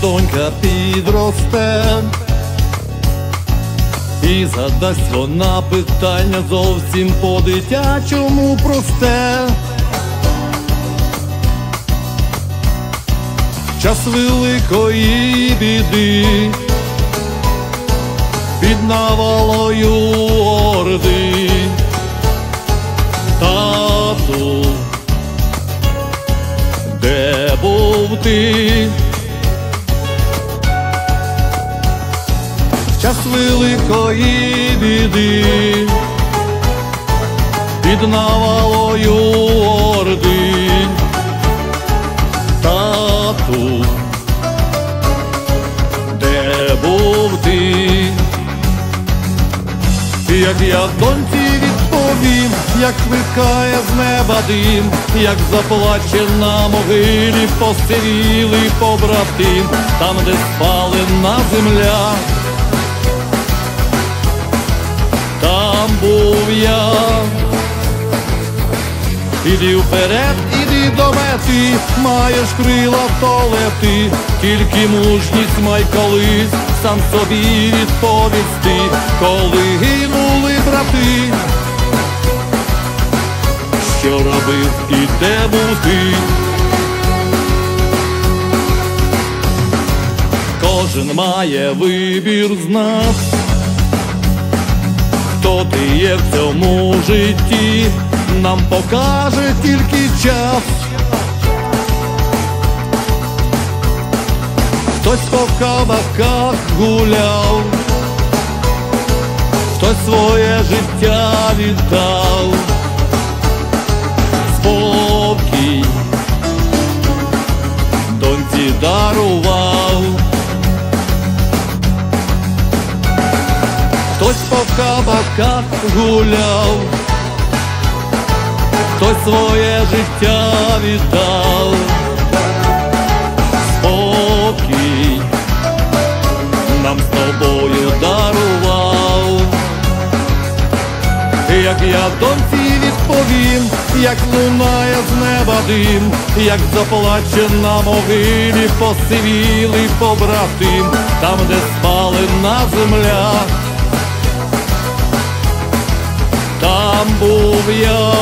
донька підросте, і задасть вона питання зовсім по-дитячому просте. Час великої біди, під навалою орди. Тату, де був ти? Час великої біди, під навалою орди. Тату, де був ти? Як я доньці відповім, як викає з неба дим, як заплаче на могилі посивілий побратим, там, де спалена земля, там був я. Іди вперед, іди до мети, маєш крила, то лети, тільки мужність май колись сам собі відповісти, коли гинули брати. Що робив і де був ти? Кожен має вибір з нас, хто ти є в цьому житті, нам покаже тільки час. Хтось по кабаках гуляв, хтось своє життя віддав. Спокій доньці дарував. Хтось по кабаках гуляв, хтось своє життя віддав. Спокій нам з тобою дарував. Як я доньці відповім, як лунає з неба дим, як заплаче на могилі посивілий побратим, там, де спалена земля, там був я.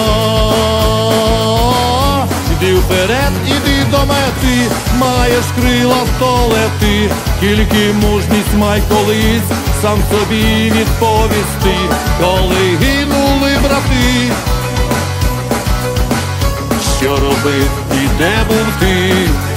Іди вперед, іди до мети, маєш крила, то лети, тільки мужність май колись сам собі відповісти, коли гинули брати. Що робив і де був ти?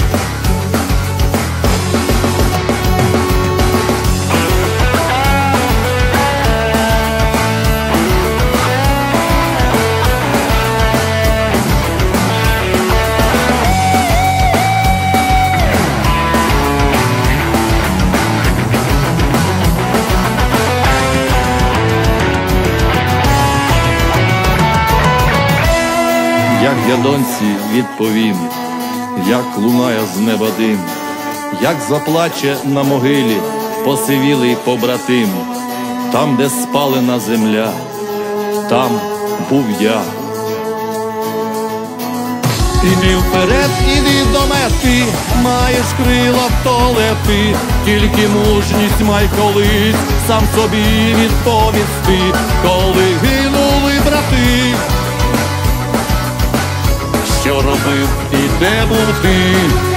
Як я доньці відповім, як лунає з неба дим, як заплаче на могилі посивілий побратим, там, де спалена земля, там був я. Іди вперед, іди до мети, маєш крила, то лети, тільки мужність май колись сам собі відповісти, коли гинули брати. Що робив і де був ти?